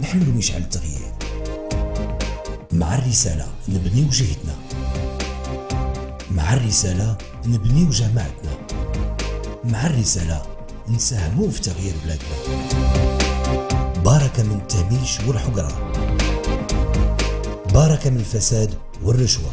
نحمل مشعل التغيير. مع الرسالة نبني جهتنا، مع الرسالة نبني جماعتنا، مع الرسالة نساهموا في تغيير بلادنا. بارك من التهميش والحقرة، بارك من الفساد والرشوة.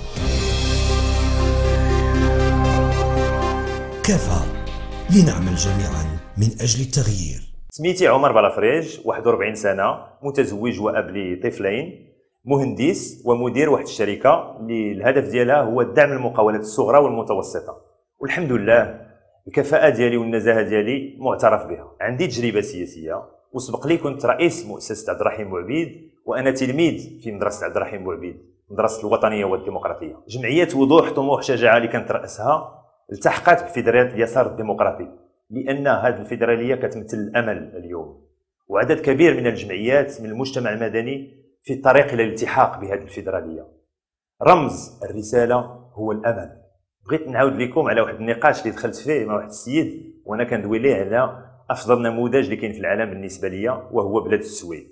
كفى لنعمل جميعا من أجل التغيير. سميتي عمر بلافريج، 41 سنة، متزوج وأب لطفلين، مهندس ومدير واحد الشركة اللي الهدف ديالها هو دعم المقاولات الصغرى والمتوسطة، والحمد لله الكفاءة ديالي والنزاهة ديالي معترف بها. عندي تجربة سياسية وسبق لي كنت رئيس مؤسسة عبد الرحيم بوعبيد، وأنا تلميذ في مدرسة عبد الرحيم بوعبيد، مدرسة الوطنية والديمقراطية. جمعية وضوح طموح شجاعة اللي كانت رأسها التحقت بفيدرالية اليسار الديمقراطي، لأن هذه الفيدرالية كتمثل الأمل اليوم، وعدد كبير من الجمعيات من المجتمع المدني في الطريق إلى الالتحاق بهذه الفيدرالية. رمز الرسالة هو الأمل. بغيت نعاود لكم على واحد النقاش اللي دخلت فيه مع واحد السيد وأنا كندوي ليه على أفضل نموذج اللي كاين في العالم بالنسبة ليا، وهو بلاد السويد.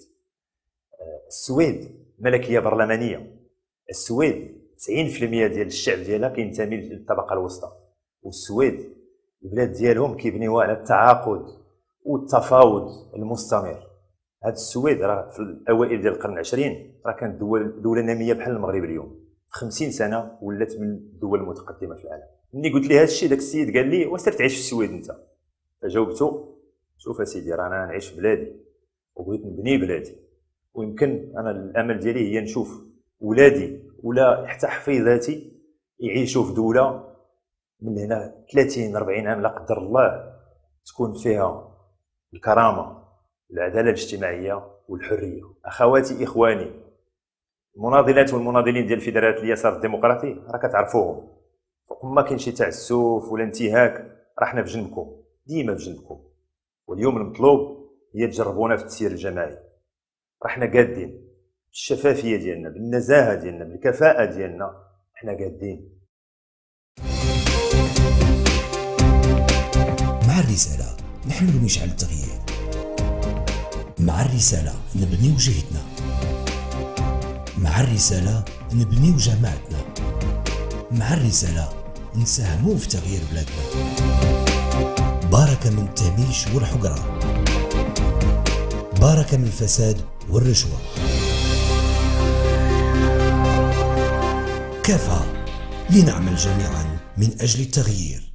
السويد ملكية برلمانية. السويد 90% ديال الشعب ديالها كينتمي للطبقة الوسطى، والسويد البلاد ديالهم كيبنيوها على التعاقد والتفاوض المستمر. هاد السويد راه في الاوائل ديال القرن العشرين راه كانت دوله ناميه بحال المغرب اليوم، في 50 سنه ولات من الدول المتقدمه في العالم. ملي قلت ليه هاد الشيء داك السيد قال لي: واش سير تعيش في السويد انت؟ فجاوبته: شوف اسيدي، راه انا نعيش في بلادي وبغيت نبني بلادي، ويمكن انا الامل ديالي هي نشوف ولادي ولا حتى حفيظاتي يعيشوا في دوله من هنا 30 40 عام لا قدر الله تكون فيها الكرامه، العداله الاجتماعيه والحريه. اخواتي اخواني، المناضلات والمناضلين ديال فيدرالية اليسار الديمقراطي راه كتعرفوهم، فوق ما كاين شي تعسف ولا انتهاك راه حنا في جنبكم، ديما في جنبكم. واليوم المطلوب هي تجربونا في التسيير الجماعي. راه حنا قادين بالشفافيه ديالنا، بالنزاهه ديالنا، بالكفاءه ديالنا، حنا قادين. مع الرسالة نحمل مشعل التغيير، مع الرسالة نبني جهتنا، مع الرسالة نبني جماعتنا، مع الرسالة نساهموا في تغيير بلادنا. بارك من التهميش والحقرة، بارك من الفساد والرشوة. كفى لنعمل جميعا من أجل التغيير.